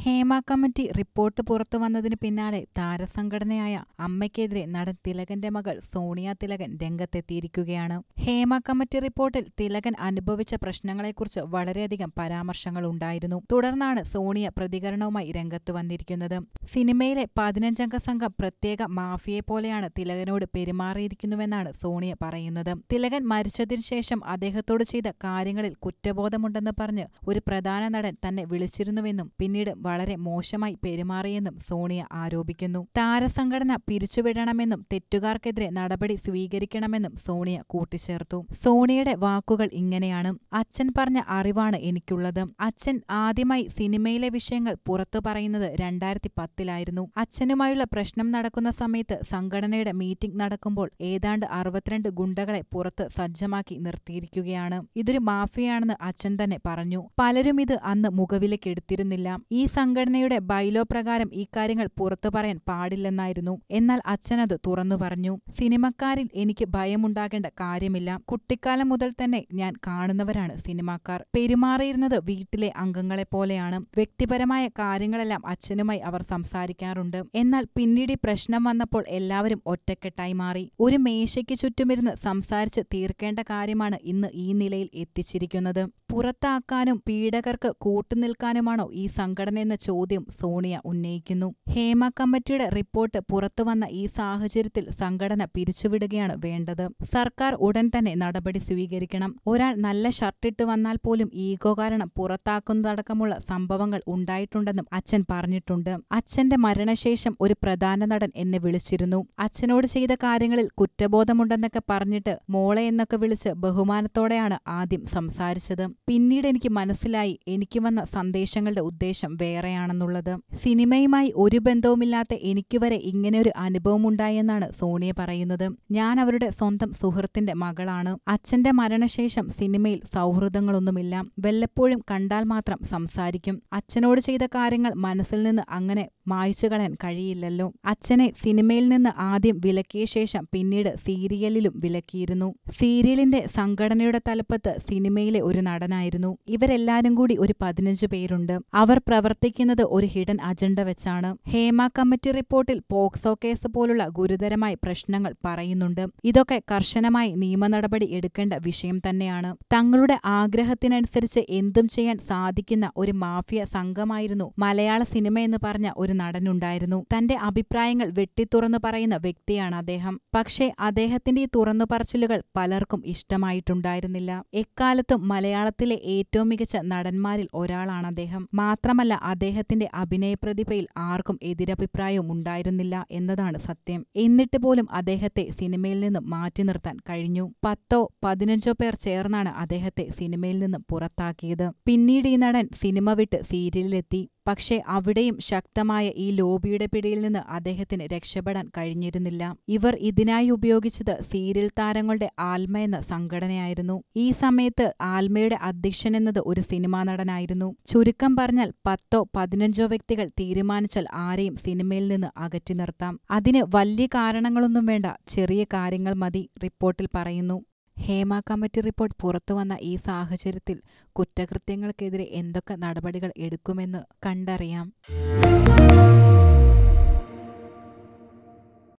Hema committee report പുറത്തുവന്നതിന് പിന്നാലെ താരസംഘടനയായ അമ്മയ്ക്കെതിരെ നടൻ തിലകന്റെ മകൾ സോണിയ തിലകൻ രംഗത്തെത്തിയിരിക്കുകയാണ്. ഹേമ കമ്മിറ്റി റിപ്പോർട്ടിൽ തിലകൻ അനുഭവിച്ച പ്രശ്നങ്ങളെക്കുറിച്ച് വളരെയധികം പരാമർശങ്ങളുണ്ടായിരുന്നു. തുടർന്നാണ് സോണിയ പ്രതികരണവുമായി രംഗത്ത് വന്നിരിക്കുന്നത്. സിനിമയിലെ 15 സംഘം പ്രത്യേക മാഫിയയെപ്പോലെയാണ് തിലകനോട് പെരുമാറിയിരിക്കുന്നുവെന്നാണ് സോണിയ പറയുന്നത്. തിലകൻ മരിച്ചതിനു ശേഷം അദ്ദേഹത്തോട് ചെയ്ത കാര്യങ്ങളിൽ കുറ്റബോധമുണ്ടെന്ന് പറഞ്ഞ് ഒരു പ്രധാന നടൻ തന്നെ വിളിച്ചിരുന്നുവെന്നും പിന്നീട് വളരെ മോശമായി പെരുമാറിയെന്നും സോണിയ ആരോപിക്കുന്നു. താരസംഘടന പിരിച്ചുവിടണമെന്നും തെറ്റുകാർക്കെതിരെ നടപടി സ്വീകരിക്കണമെന്നും സോണിയ കൂട്ടിച്ചേർത്തു. സോണിയയുടെ വാക്കുകൾ ഇങ്ങനെയാണ്: അച്ഛൻ പറഞ്ഞ അറിവാണ് എനിക്കുള്ളത്. അച്ഛൻ ആദ്യമായി സിനിമയിലെ വിഷയങ്ങൾ പുറത്തു പറയുന്നത് 2010-ലായിരുന്നു. അച്ഛനുമായുള്ള പ്രശ്നം നടക്കുന്ന സമയത്ത് സംഘടനയുടെ മീറ്റിംഗ് നടക്കുമ്പോൾ ഏതാണ്ട് 62 ഗുണ്ടകളെ പുറത്ത് സജ്ജമാക്കി നിർത്തിയിരിക്കുകയാണ്. ഇതൊരു മാഫിയാണെന്ന് അച്ഛൻ തന്നെ പറഞ്ഞു. പലരും ഇത് അന്ന് മുഖവിലക്കെടുത്തിരുന്നില്ല. ഈ സംഘടനയുടെ ബൈലോ പ്രകാരം ഈ കാര്യങ്ങൾ പുറത്തു പറയാൻ പാടില്ലെന്നായിരുന്നു. എന്നാൽ അച്ഛനത് തുറന്നു പറഞ്ഞു. സിനിമക്കാരിൽ എനിക്ക് ഭയമുണ്ടാകേണ്ട കാര്യമില്ല. കുട്ടിക്കാലം മുതൽ തന്നെ ഞാൻ കാണുന്നവരാണ് സിനിമാക്കാർ. പെരുമാറിയിരുന്നത് വീട്ടിലെ അംഗങ്ങളെപ്പോലെയാണ്. വ്യക്തിപരമായ കാര്യങ്ങളെല്ലാം അച്ഛനുമായി അവർ സംസാരിക്കാറുണ്ട്. എന്നാൽ പിന്നീട് പ്രശ്നം വന്നപ്പോൾ എല്ലാവരും ഒറ്റക്കെട്ടായി മാറി. ഒരു മേശയ്ക്ക് ചുറ്റുമിരുന്ന് സംസാരിച്ച് തീർക്കേണ്ട കാര്യമാണ് ഇന്ന് ഈ നിലയിൽ എത്തിച്ചിരിക്കുന്നത്. പുറത്താക്കാനും പീഡകർക്ക് കൂട്ടുനിൽക്കാനുമാണോ ഈ സംഘടനയെന്ന ചോദ്യം സോണിയ ഉന്നയിക്കുന്നു. ഹേമ കമ്മിറ്റിയുടെ റിപ്പോർട്ട് പുറത്തുവന്ന ഈ സാഹചര്യത്തിൽ സംഘടന പിരിച്ചുവിടുകയാണ് വേണ്ടത്. സർക്കാർ ഉടൻ തന്നെ നടപടി സ്വീകരിക്കണം. ഒരാൾ നല്ല ഷർട്ടിട്ട് വന്നാൽ പോലും ഈഗോ കാരണം പുറത്താക്കുന്നതടക്കമുള്ള സംഭവങ്ങൾ ഉണ്ടായിട്ടുണ്ടെന്നും അച്ഛൻ പറഞ്ഞിട്ടുണ്ട്. അച്ഛന്റെ മരണശേഷം ഒരു പ്രധാന നടൻ എന്നെ വിളിച്ചിരുന്നു. അച്ഛനോട് ചെയ്ത കാര്യങ്ങളിൽ കുറ്റബോധമുണ്ടെന്നൊക്കെ പറഞ്ഞിട്ട് മോളെ എന്നൊക്കെ വിളിച്ച് ബഹുമാനത്തോടെയാണ് ആദ്യം സംസാരിച്ചത്. പിന്നീട് എനിക്ക് മനസ്സിലായി എനിക്ക് വന്ന സന്ദേശങ്ങളുടെ ഉദ്ദേശം വേറെയാണെന്നുള്ളത്. സിനിമയുമായി ഒരു ബന്ധവുമില്ലാത്ത എനിക്കുവരെ ഇങ്ങനെയൊരു അനുഭവമുണ്ടായെന്നാണ് സോണിയ പറയുന്നത്. ഞാൻ അവരുടെ സ്വന്തം സുഹൃത്തിന്റെ മകളാണ്. അച്ഛന്റെ മരണശേഷം സിനിമയിൽ സൗഹൃദങ്ങളൊന്നുമില്ല. വല്ലപ്പോഴും കണ്ടാൽ മാത്രം സംസാരിക്കും. അച്ഛനോട് ചെയ്ത കാര്യങ്ങൾ മനസ്സിൽ നിന്ന് അങ്ങനെ മായ്ച്ചു കളയാൻ കഴിയില്ലല്ലോ. അച്ഛനെ സിനിമയിൽ നിന്ന് ആദ്യം വിലക്കിയ ശേഷം പിന്നീട് സീരിയലിലും വിലക്കിയിരുന്നു. സീരിയലിന്റെ സംഘടനയുടെ തലപ്പത്ത് സിനിമയിലെ ഒരു നടനായിരുന്നു. ഇവരെല്ലാരും കൂടി ഒരു 15 പേരുണ്ട്. അവർ പ്രവർത്തിക്കുന്നത് ഒരു ഹിഡൻ അജണ്ട വെച്ചാണ്. ഹേമ കമ്മിറ്റി റിപ്പോർട്ടിൽ പോക്സോ കേസ് പോലുള്ള ഗുരുതരമായ പ്രശ്നങ്ങൾ പറയുന്നുണ്ട്. ഇതൊക്കെ കർശനമായി നിയമ നടപടി എടുക്കേണ്ട വിഷയം തന്നെയാണ്. തങ്ങളുടെ ആഗ്രഹത്തിനനുസരിച്ച് എന്തും ചെയ്യാൻ സാധിക്കുന്ന ഒരു മാഫിയ സംഘമായിരുന്നു മലയാള സിനിമയെന്ന് പറഞ്ഞ ഒരു നടനുണ്ടായിരുന്നു. തന്റെ അഭിപ്രായങ്ങൾ വെട്ടിത്തുറന്നു പറയുന്ന വ്യക്തിയാണ് അദ്ദേഹം. പക്ഷേ അദ്ദേഹത്തിന്റെ ഈ തുറന്നു പറച്ചിലുകൾ പലർക്കും ഇഷ്ടമായിട്ടുണ്ടായിരുന്നില്ല. എക്കാലത്തും മലയാളത്തിലെ ഏറ്റവും മികച്ച നടന്മാരിൽ ഒരാളാണ് അദ്ദേഹം. മാത്രമല്ല അദ്ദേഹത്തിന്റെ അഭിനയപ്രതിഭയിൽ ആർക്കും എതിരഭിപ്രായവും ഉണ്ടായിരുന്നില്ല എന്നതാണ് സത്യം. എന്നിട്ട് പോലും അദ്ദേഹത്തെ സിനിമയിൽ നിന്നും മാറ്റി നിർത്താൻ കഴിഞ്ഞു. 10-15 പേർ ചേർന്നാണ് അദ്ദേഹത്തെ സിനിമയിൽ നിന്നും പുറത്താക്കിയത്. പിന്നീട് ഈ നടൻ സിനിമ വിട്ട് സീരിയലിലെത്തി. പക്ഷേ അവിടെയും ശക്തമായ ഈ ലോബിയുടെ പിടിയിൽ നിന്ന് അദ്ദേഹത്തിന് രക്ഷപ്പെടാൻ കഴിഞ്ഞിരുന്നില്ല. ഇവർ ഇതിനായി ഉപയോഗിച്ചത് സീരിയൽ താരങ്ങളുടെ ആൽമ എന്ന സംഘടനയായിരുന്നു. ഈ സമയത്ത് ആൽമയുടെ അധ്യക്ഷനെന്നത് ഒരു സിനിമാ നടനായിരുന്നു. ചുരുക്കം പറഞ്ഞാൽ 10-15 വ്യക്തികൾ തീരുമാനിച്ചാൽ ആരെയും സിനിമയിൽ നിന്ന് അകറ്റി നിർത്താം. അതിന് വലിയ കാരണങ്ങളൊന്നും വേണ്ട, ചെറിയ കാര്യങ്ങൾ മതി, റിപ്പോർട്ടിൽ പറയുന്നു. ഹേമ കമ്മിറ്റി റിപ്പോർട്ട് പുറത്തുവന്ന ഈ സാഹചര്യത്തിൽ കുറ്റകൃത്യങ്ങൾക്കെതിരെ എന്തൊക്കെ നടപടികൾ എടുക്കുമെന്ന് കണ്ടറിയാം.